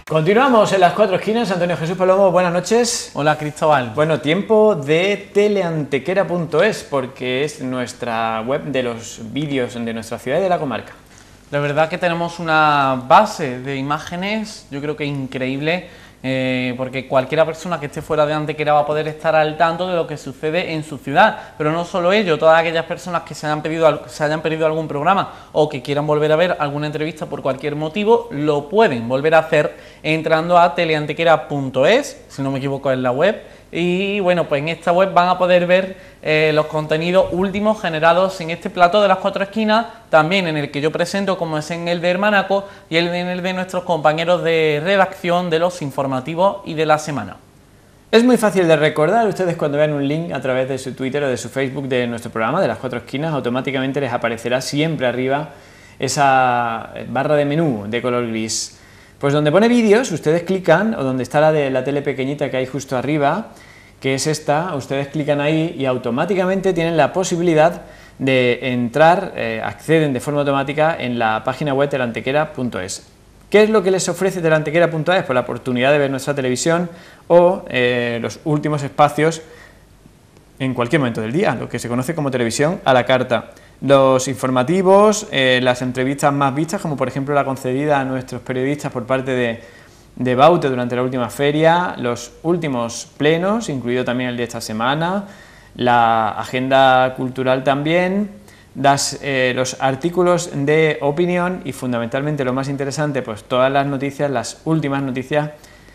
Continuamos en las cuatro esquinas. Antonio Jesús Palomo, buenas noches. Hola, Cristóbal. Bueno, tiempo de teleantequera.es, porque es nuestra web de los vídeos de nuestra ciudad y de la comarca. La verdad que tenemos una base de imágenes, yo creo que increíble, porque cualquiera persona que esté fuera de Antequera va a poder estar al tanto de lo que sucede en su ciudad. Pero no solo ello, todas aquellas personas que se hayan perdido algún programa o que quieran volver a ver alguna entrevista por cualquier motivo, lo pueden volver a hacer entrando a teleantequera.es, si no me equivoco es la web. Y bueno, pues en esta web van a poder ver los contenidos últimos generados en este plató de las cuatro esquinas, también en el que yo presento, como es en el de Hermanaco, y en el de nuestros compañeros de redacción de los informativos y de la semana. Es muy fácil de recordar. Ustedes, cuando vean un link a través de su Twitter o de su Facebook de nuestro programa de las cuatro esquinas, automáticamente les aparecerá siempre arriba esa barra de menú de color gris. Pues donde pone vídeos, ustedes clican, o donde está la tele pequeñita que hay justo arriba, que es esta, ustedes clican ahí y automáticamente tienen la posibilidad de entrar, acceden de forma automática en la página web teleantequera.es. ¿Qué es lo que les ofrece teleantequera.es? Pues la oportunidad de ver nuestra televisión o los últimos espacios en cualquier momento del día, lo que se conoce como televisión a la carta. Los informativos, las entrevistas más vistas, como por ejemplo la concedida a nuestros periodistas por parte de Baute durante la última feria, los últimos plenos, incluido también el de esta semana, la agenda cultural también, los artículos de opinión y fundamentalmente lo más interesante, pues todas las noticias, las últimas noticias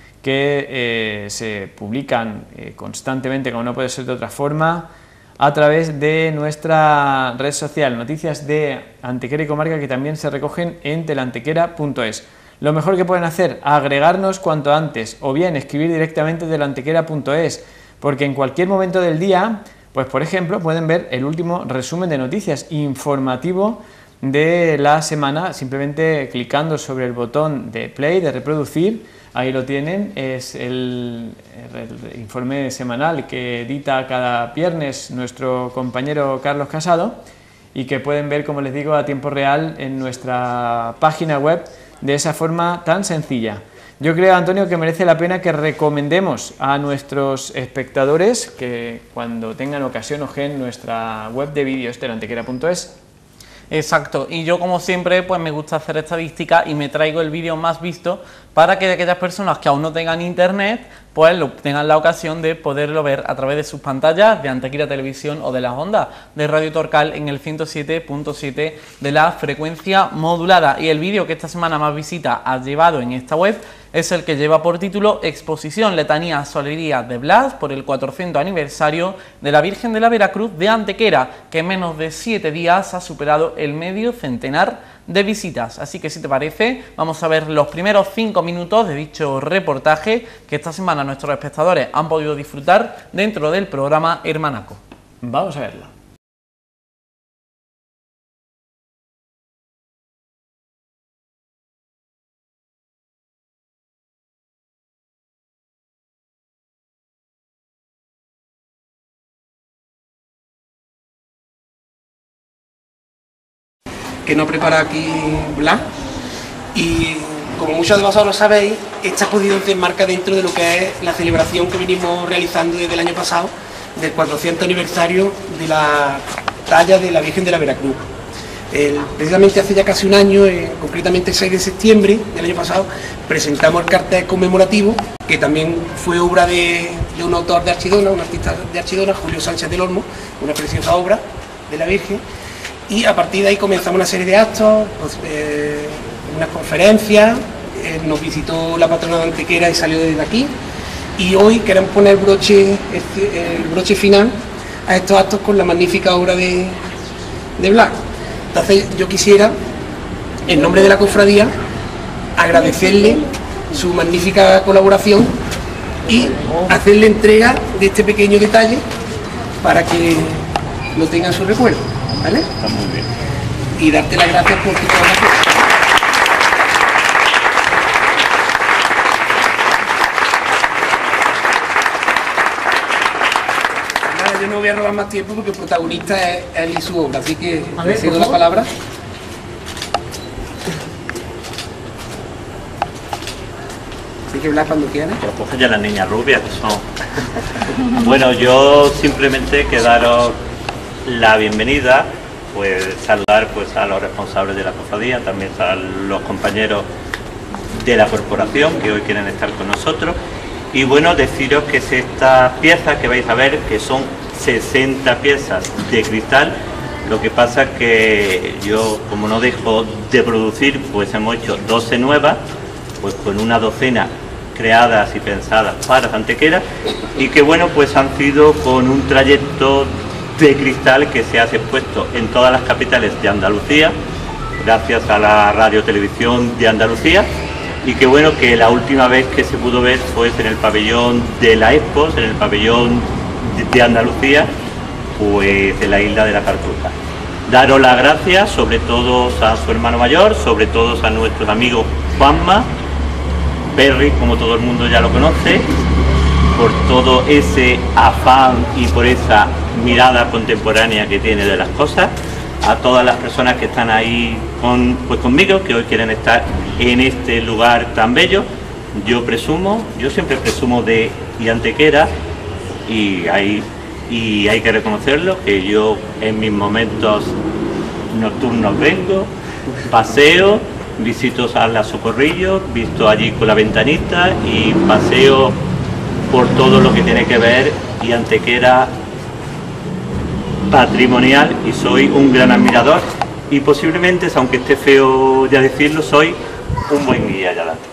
que se publican constantemente, como no puede ser de otra forma, a través de nuestra red social, noticias de Antequera y comarca, que también se recogen en teleantequera.es. Lo mejor que pueden hacer, agregarnos cuanto antes, o bien escribir directamente teleantequera.es, porque en cualquier momento del día, pues por ejemplo, pueden ver el último resumen de noticias informativo de la semana, simplemente clicando sobre el botón de play, de reproducir. Ahí lo tienen, es el informe semanal que edita cada viernes nuestro compañero Carlos Casado y que pueden ver, como les digo, a tiempo real en nuestra página web de esa forma tan sencilla. Yo creo, Antonio, que merece la pena que recomendemos a nuestros espectadores que cuando tengan ocasión ojeen nuestra web de vídeos teleantequera.es. Exacto, y yo como siempre pues me gusta hacer estadística y me traigo el vídeo más visto para que aquellas personas que aún no tengan internet pues tengan la ocasión de poderlo ver a través de sus pantallas de Antequera Televisión o de las ondas de Radio Torcal en el 107.7 de la frecuencia modulada. Y el vídeo que esta semana más visita ha llevado en esta web es el que lleva por título Exposición Letanía Solería de Blas por el 400 aniversario de la Virgen de la Veracruz de Antequera, que en menos de 7 días ha superado el medio centenar de visitas. Así que, si te parece, vamos a ver los primeros 5 minutos de dicho reportaje que esta semana nuestros espectadores han podido disfrutar dentro del programa Hermanaco. Vamos a verlo. Que nos prepara aquí Blas, y como muchos de vosotros sabéis, esta exposición se enmarca dentro de lo que es la celebración que venimos realizando desde el año pasado del 400 aniversario de la talla de la Virgen de la Veracruz. Precisamente hace ya casi un año, concretamente el 6 de septiembre del año pasado, presentamos el cartel conmemorativo, que también fue obra de un autor de Archidona, un artista de Archidona, Julio Sánchez del Olmo, una preciosa obra de la Virgen. Y a partir de ahí comenzamos una serie de actos, pues, unas conferencias, nos visitó la patrona de Antequera y salió desde aquí. Y hoy queremos poner el broche final a estos actos con la magnífica obra de Blas. Entonces yo quisiera, en nombre de la cofradía, agradecerle su magnífica colaboración y hacerle entrega de este pequeño detalle para que lo tenga en su recuerdo. ¿Vale? Está muy bien. Y darte las gracias por tu trabajo. Nada, yo no voy a robar más tiempo porque el protagonista es él y su obra, así que le cedo la palabra. Así que Blas, cuando quieras. Pero coge ya las niñas rubias que son. Bueno, yo simplemente que daros la bienvenida, pues saludar pues a los responsables de la cofradía, también a los compañeros de la corporación que hoy quieren estar con nosotros. Y bueno, deciros que estas piezas que vais a ver, que son 60 piezas de cristal. Lo que pasa es que yo, como no dejo de producir, pues hemos hecho 12 nuevas, pues con una docena creadas y pensadas para Antequera, y que bueno, pues han sido con un trayecto de cristal que se ha expuesto en todas las capitales de Andalucía, gracias a la Radio Televisión de Andalucía, y que bueno, que la última vez que se pudo ver fue en el pabellón de la Expo, en el pabellón de Andalucía, pues de la isla de la Cartuja. Daros las gracias, sobre todo a su hermano mayor, sobre todo a nuestros amigos Juanma, Perry, como todo el mundo ya lo conoce, por todo ese afán y por esa mirada contemporánea que tiene de las cosas, a todas las personas que están ahí conmigo, que hoy quieren estar en este lugar tan bello. Yo siempre presumo de Antequera, y hay que reconocerlo, que yo en mis momentos nocturnos vengo, paseo, visito a la Socorrillo, visto allí con la ventanita y paseo por todo lo que tiene que ver y Antequera patrimonial, y soy un gran admirador y posiblemente, aunque esté feo ya decirlo, soy un buen guía allá adelante.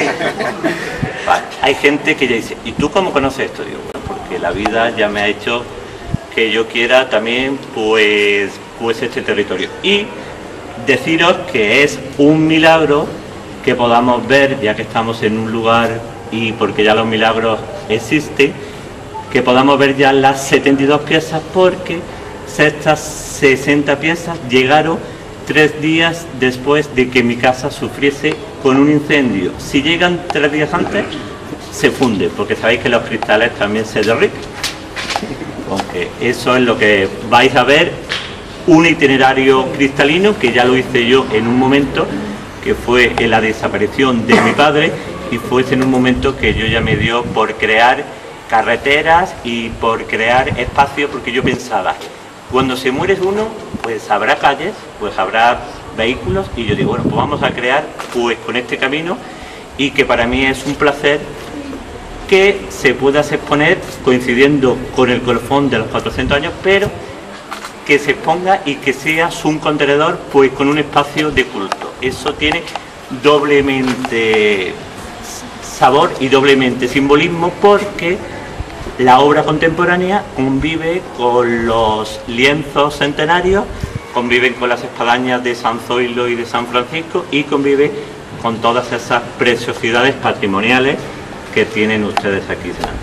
Vale. Hay gente que ya dice, ¿y tú cómo conoces esto? Digo, bueno, porque la vida ya me ha hecho que yo quiera también pues este territorio. Y deciros que es un milagro que podamos ver, ya que estamos en un lugar y porque ya los milagros existen, que podamos ver ya las 72 piezas, porque estas 60 piezas llegaron 3 días después de que mi casa sufriese con un incendio. Si llegan 3 días antes, se funde, porque sabéis que los cristales también se derriten. Aunque eso es lo que vais a ver, un itinerario cristalino que ya lo hice yo en un momento, que fue en la desaparición de mi padre, y fue en un momento que yo ya me dio por crear carreteras y por crear espacio, porque yo pensaba, cuando se muere uno, pues habrá calles, pues habrá vehículos, y yo digo, bueno, pues vamos a crear pues con este camino, y que para mí es un placer que se pueda exponer coincidiendo con el colofón de los 400 años, pero que se exponga y que sea un contenedor pues con un espacio de culto. Eso tiene doblemente sabor y doblemente simbolismo, porque la obra contemporánea convive con los lienzos centenarios, conviven con las espadañas de San Zoilo y de San Francisco, y convive con todas esas preciosidades patrimoniales que tienen ustedes aquí delante.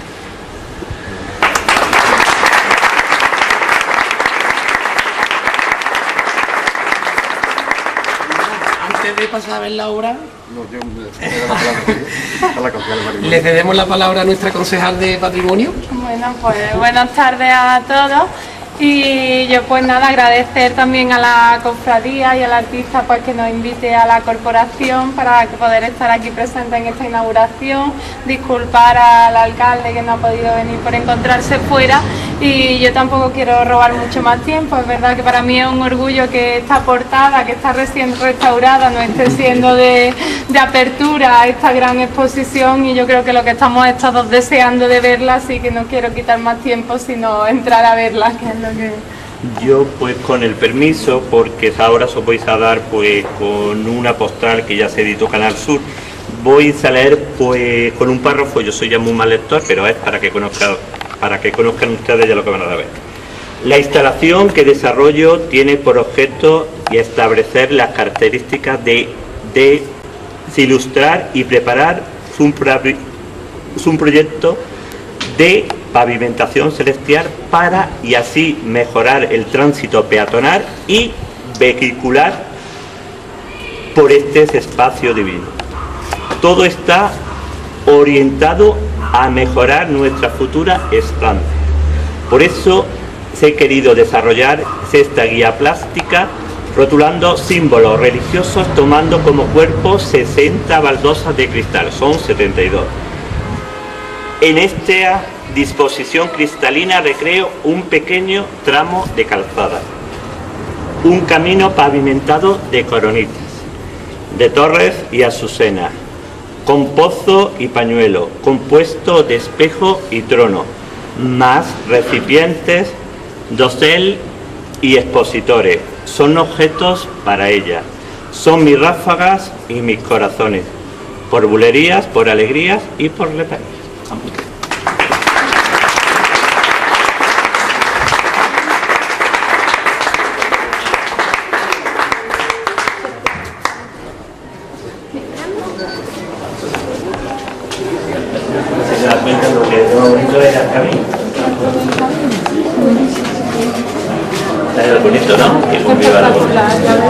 Antes de pasar a ver la obra, le cedemos la palabra a nuestra concejal de Patrimonio. Bueno, pues buenas tardes a todos. Y yo pues nada, agradecer también a la cofradía y al artista pues que nos invite a la corporación para poder estar aquí presente en esta inauguración, disculpar al alcalde que no ha podido venir por encontrarse fuera, y yo tampoco quiero robar mucho más tiempo. Es verdad que para mí es un orgullo que esta portada, que está recién restaurada, no esté siendo de apertura a esta gran exposición, y yo creo que lo que estamos todos deseando de verla, así que no quiero quitar más tiempo sino entrar a verla, que es lo que... Yo pues con el permiso, porque ahora os vais a dar pues con una postal que ya se editó Canal Sur, voy a leer pues con un párrafo. Yo soy ya muy mal lector, pero es para que conozcan ustedes ya lo que van a ver. La instalación que desarrollo tiene por objeto establecer las características de ilustrar y preparar un proyecto de pavimentación celestial para y así mejorar el tránsito peatonal y vehicular por este espacio divino. Todo está orientado a mejorar nuestra futura estancia. Por eso he querido desarrollar esta guía plástica rotulando símbolos religiosos tomando como cuerpo 60 baldosas de cristal, son 72. En esta disposición cristalina recreo un pequeño tramo de calzada, un camino pavimentado de coronitas, de torres y azucenas, con pozo y pañuelo, compuesto de espejo y trono, más recipientes, dosel y expositores. Son objetos para ella, son mis ráfagas y mis corazones, por bulerías, por alegrías y por letanías. ¿Se da cuenta lo que es bonito de la cabina? Es bonito, ¿no? Que conviva la bonita.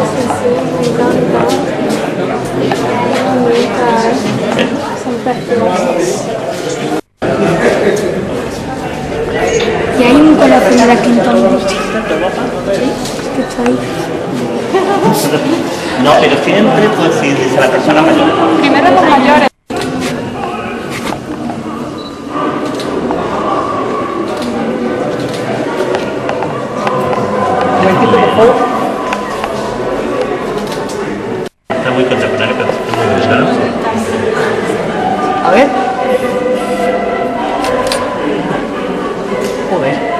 Y hay un corazón de la Clinton. ¿Sí? Que está ahí. No, pero siempre pues si dice la persona mayor. Primero los mayores. Está muy contemporáneo, pero está muy claro. A ver. Joder.